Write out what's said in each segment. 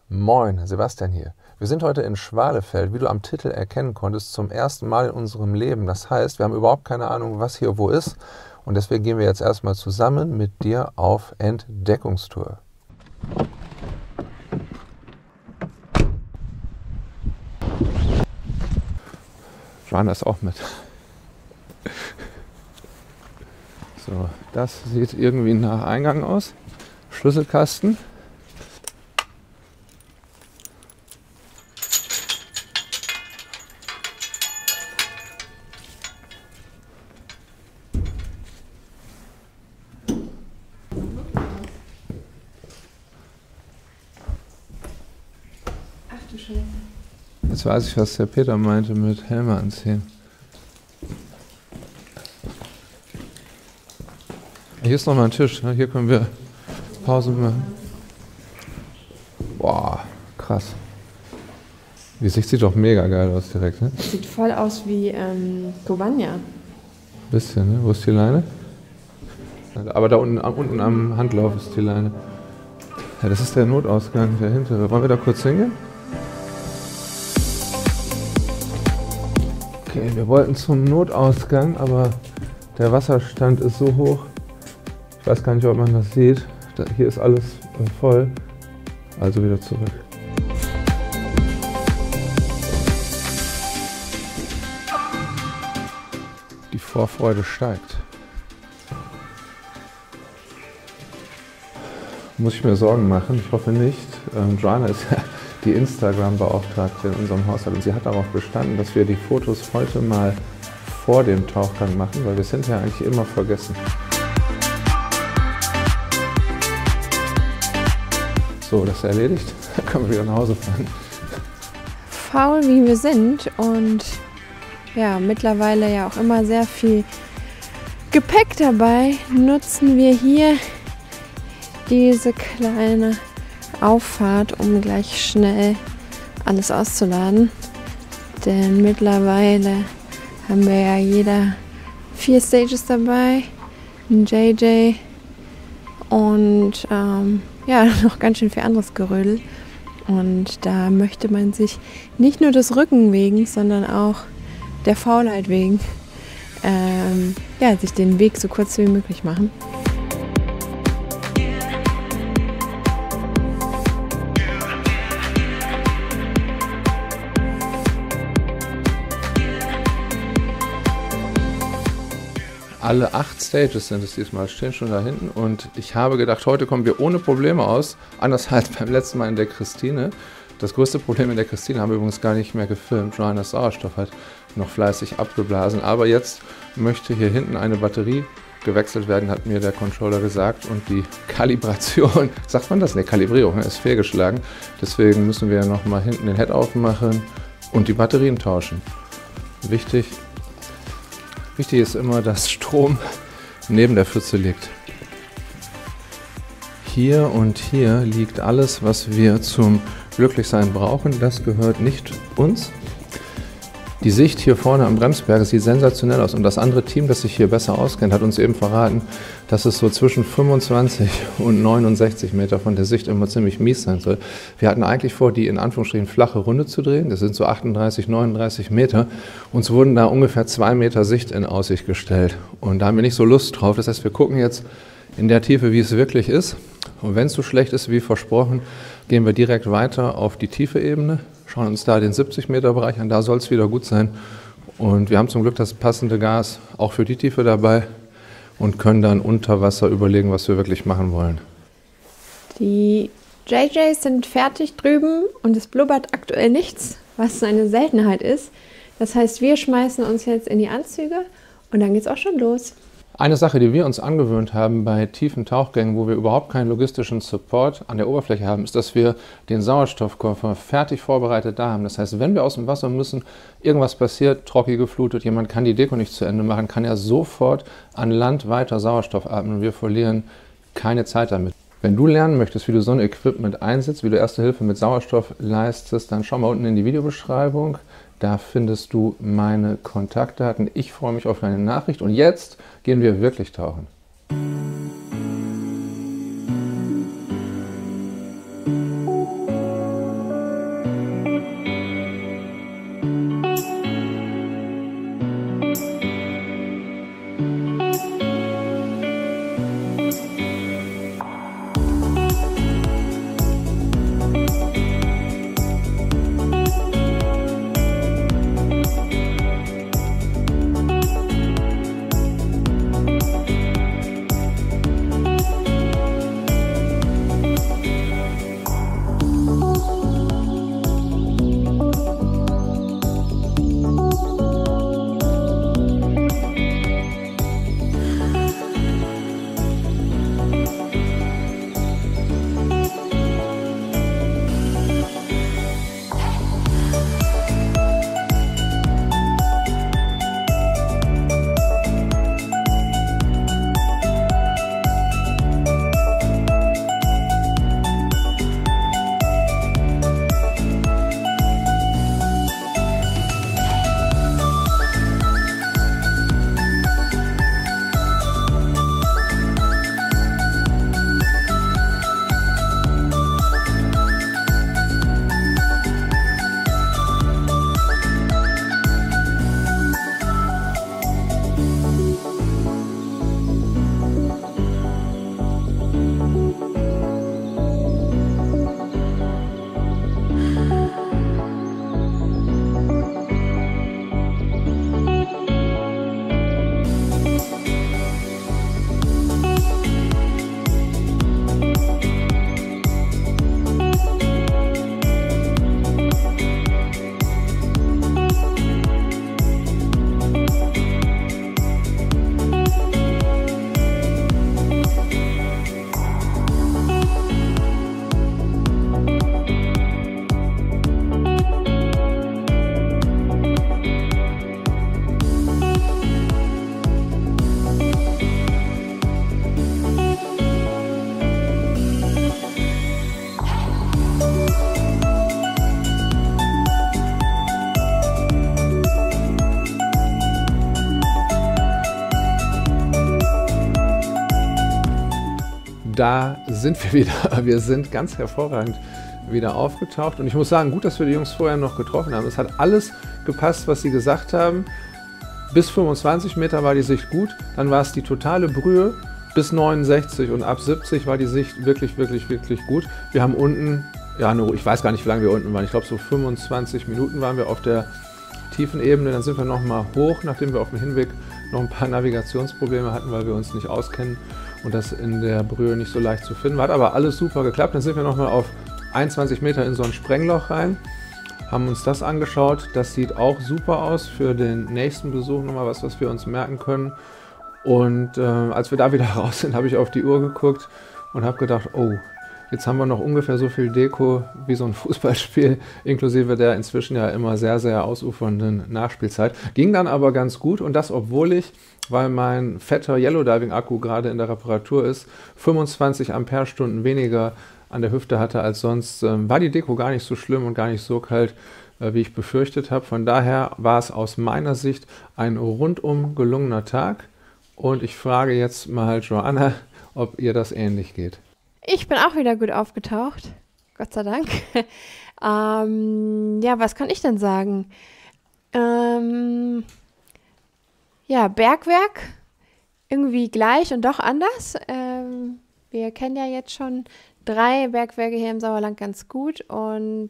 Moin, Sebastian hier. Wir sind heute in Schwalefeld, wie du am Titel erkennen konntest, zum ersten Mal in unserem Leben. Das heißt, wir haben überhaupt keine Ahnung, was hier wo ist. Und deswegen gehen wir jetzt erstmal zusammen mit dir auf Entdeckungstour. Joanna ist auch mit. So, das sieht irgendwie nach Eingang aus. Schlüsselkasten. Ach du Scheiße. Jetzt weiß ich, was der Peter meinte mit Helme anziehen. Hier ist nochmal ein Tisch, ne? Hier können wir Pause machen. Boah, krass. Die Sicht sieht doch mega geil aus direkt, ne? Sieht voll aus wie Covagna. Bisschen, ne? Wo ist die Leine? Aber da unten am Handlauf ist die Leine. Ja, das ist der Notausgang, der hintere. Wollen wir da kurz hingehen? Okay, wir wollten zum Notausgang, aber der Wasserstand ist so hoch. Ich weiß gar nicht, ob man das sieht. Hier ist alles voll. Also wieder zurück. Die Vorfreude steigt. Muss ich mir Sorgen machen? Ich hoffe nicht. Joanna ist ja die Instagram-Beauftragte in unserem Haushalt und sie hat darauf bestanden, dass wir die Fotos heute mal vor dem Tauchgang machen, weil wir es hinterher eigentlich immer vergessen. So, das ist erledigt. Dann können wir wieder nach Hause fahren. Faul wie wir sind und ja, mittlerweile ja auch immer sehr viel Gepäck dabei, nutzen wir hier diese kleine Auffahrt, um gleich schnell alles auszuladen. Denn mittlerweile haben wir ja jeder 4 Stages dabei, ein JJ und ja, noch ganz schön viel anderes Gerödel. Und da möchte man sich nicht nur des Rücken wegen, sondern auch der Faulheit wegen ja, sich den Weg so kurz wie möglich machen. Alle 8 Stages sind es diesmal, stehen schon da hinten und ich habe gedacht, heute kommen wir ohne Probleme aus, anders als beim letzten Mal in der Christine. Das größte Problem in der Christine haben wir übrigens gar nicht mehr gefilmt, Joannas Sauerstoff hat noch fleißig abgeblasen, aber jetzt möchte hier hinten eine Batterie gewechselt werden, hat mir der Controller gesagt und die Kalibration, sagt man das? Ne, Kalibrierung ist fehlgeschlagen, deswegen müssen wir noch mal hinten den Head aufmachen und die Batterien tauschen. Wichtig ist immer, dass Strom neben der Pfütze liegt. Hier und hier liegt alles, was wir zum Glücklichsein brauchen. Das gehört nicht uns. Die Sicht hier vorne am Bremsberg sieht sensationell aus und das andere Team, das sich hier besser auskennt, hat uns eben verraten, dass es so zwischen 25 und 69 Meter von der Sicht immer ziemlich mies sein soll. Wir hatten eigentlich vor, die in Anführungsstrichen flache Runde zu drehen. Das sind so 38, 39 Meter. Uns wurden da ungefähr 2 Meter Sicht in Aussicht gestellt und da haben wir nicht so Lust drauf. Das heißt, wir gucken jetzt in der Tiefe, wie es wirklich ist. Und wenn es so schlecht ist wie versprochen, gehen wir direkt weiter auf die tiefe Ebene. Schauen uns da den 70 Meter Bereich an, da soll es wieder gut sein. Und wir haben zum Glück das passende Gas auch für die Tiefe dabei und können dann unter Wasser überlegen, was wir wirklich machen wollen. Die JJs sind fertig drüben und es blubbert aktuell nichts, was eine Seltenheit ist. Das heißt, wir schmeißen uns jetzt in die Anzüge und dann geht's auch schon los. Eine Sache, die wir uns angewöhnt haben bei tiefen Tauchgängen, wo wir überhaupt keinen logistischen Support an der Oberfläche haben, ist, dass wir den Sauerstoffkoffer fertig vorbereitet da haben. Das heißt, wenn wir aus dem Wasser müssen, irgendwas passiert, Trocki geflutet, jemand kann die Deko nicht zu Ende machen, kann er sofort an Land weiter Sauerstoff atmen und wir verlieren keine Zeit damit. Wenn du lernen möchtest, wie du so ein Equipment einsetzt, wie du Erste Hilfe mit Sauerstoff leistest, dann schau mal unten in die Videobeschreibung. Da findest du meine Kontaktdaten. Ich freue mich auf deine Nachricht und jetzt gehen wir wirklich tauchen. da sind wir wieder. Wir sind ganz hervorragend wieder aufgetaucht. Und ich muss sagen, gut, dass wir die Jungs vorher noch getroffen haben. Es hat alles gepasst, was sie gesagt haben. Bis 25 Meter war die Sicht gut. Dann war es die totale Brühe. Bis 69 und ab 70 war die Sicht wirklich, wirklich, wirklich gut. Wir haben unten, ja, ich weiß gar nicht, wie lange wir unten waren. Ich glaube, so 25 Minuten waren wir auf der tiefen Ebene. Dann sind wir nochmal hoch, nachdem wir auf dem Hinweg noch ein paar Navigationsprobleme hatten, weil wir uns nicht auskennen und das in der Brühe nicht so leicht zu finden war. Hat aber alles super geklappt. Dann sind wir nochmal auf 21 Meter in so ein Sprengloch rein, haben uns das angeschaut. Das sieht auch super aus für den nächsten Besuch. Nochmal was wir uns merken können. Und als wir da wieder raus sind, habe ich auf die Uhr geguckt und habe gedacht, oh, jetzt haben wir noch ungefähr so viel Deko wie so ein Fußballspiel, inklusive der inzwischen ja immer sehr, sehr ausufernden Nachspielzeit. Ging dann aber ganz gut und das, obwohl ich, weil mein fetter Yellow Diving Akku gerade in der Reparatur ist, 25 Ampere-Stunden weniger an der Hüfte hatte als sonst, war die Deko gar nicht so schlimm und gar nicht so kalt, wie ich befürchtet habe. Von daher war es aus meiner Sicht ein rundum gelungener Tag. Und ich frage jetzt mal Joanna, ob ihr das ähnlich geht. Ich bin auch wieder gut aufgetaucht, Gott sei Dank. Ja, was kann ich denn sagen? Ja, Bergwerk, irgendwie gleich und doch anders. Wir kennen ja jetzt schon 3 Bergwerke hier im Sauerland ganz gut und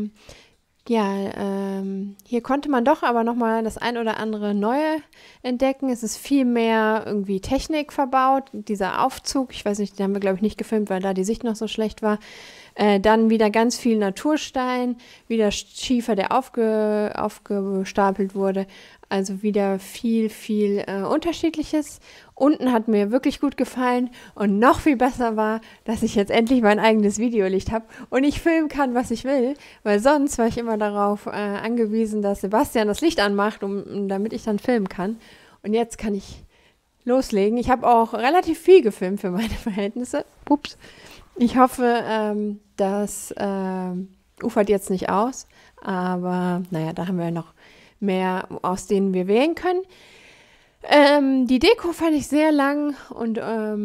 hier konnte man doch aber nochmal das ein oder andere Neue entdecken. Es ist viel mehr irgendwie Technik verbaut. Dieser Aufzug, ich weiß nicht, den haben wir glaube ich nicht gefilmt, weil da die Sicht noch so schlecht war. Dann wieder ganz viel Naturstein, wieder Schiefer, der aufgestapelt wurde. Also wieder viel Unterschiedliches. Unten hat mir wirklich gut gefallen und noch viel besser war, dass ich jetzt endlich mein eigenes Videolicht habe und ich filmen kann, was ich will, weil sonst war ich immer darauf angewiesen, dass Sebastian das Licht anmacht, damit ich dann filmen kann. Und jetzt kann ich loslegen. Ich habe auch relativ viel gefilmt für meine Verhältnisse. Pups. Ich hoffe, das ufert jetzt nicht aus, aber naja, da haben wir noch mehr, aus denen wir wählen können. Die Deko fand ich sehr lang und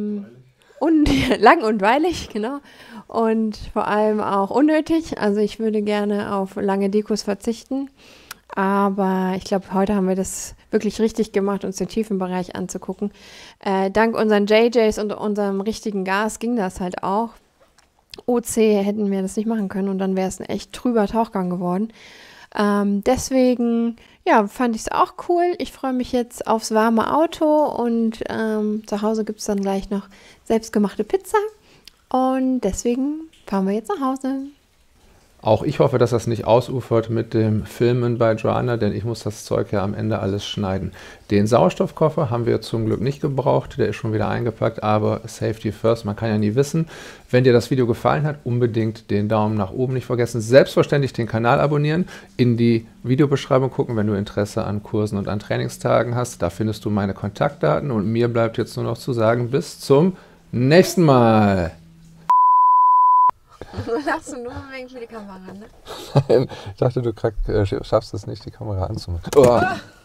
lang und weilig, genau. Und vor allem auch unnötig. Also ich würde gerne auf lange Dekos verzichten. Aber ich glaube, heute haben wir das wirklich richtig gemacht, uns den Tiefenbereich anzugucken. Dank unseren JJs und unserem richtigen Gas ging das halt auch. OC hätten wir das nicht machen können und dann wäre es ein echt trüber Tauchgang geworden. Deswegen, ja, fand ich es auch cool. Ich freue mich jetzt aufs warme Auto und zu Hause gibt es dann gleich noch selbstgemachte Pizza. Und deswegen fahren wir jetzt nach Hause. Auch ich hoffe, dass das nicht ausufert mit dem Filmen bei Joanna, denn ich muss das Zeug ja am Ende alles schneiden. Den Sauerstoffkoffer haben wir zum Glück nicht gebraucht, der ist schon wieder eingepackt, aber Safety first, man kann ja nie wissen. Wenn dir das Video gefallen hat, unbedingt den Daumen nach oben nicht vergessen. Selbstverständlich den Kanal abonnieren, in die Videobeschreibung gucken, wenn du Interesse an Kursen und an Trainingstagen hast. Da findest du meine Kontaktdaten und mir bleibt jetzt nur noch zu sagen, bis zum nächsten Mal. Lachst du nur wegen für die Kamera, ne? Nein, ich dachte, du schaffst es nicht, die Kamera anzumachen. Oh.